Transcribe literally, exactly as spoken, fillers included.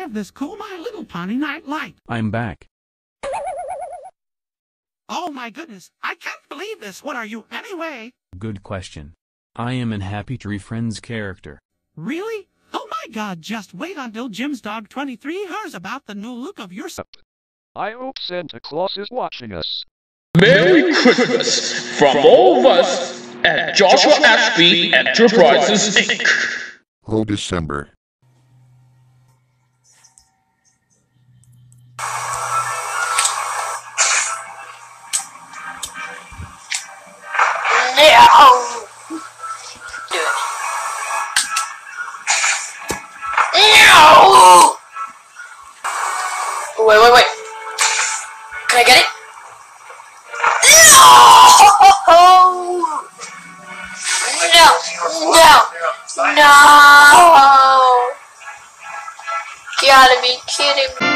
have this cool My Little Pony night light. I'm back. Oh my goodness, I can't believe this. What are you anyway? Good question. I am an Happy Tree Friends character. Really? Oh my god, just wait until Jim's dog twenty-three hears about the new look of your... I hope Santa Claus is watching us. Merry Christmas from all of us at Joshua Ashby Enterprises, Incorporated. Oh, December. No! Do it. No! Wait, wait, wait. Can I get it? No! No! No! You gotta be kidding me.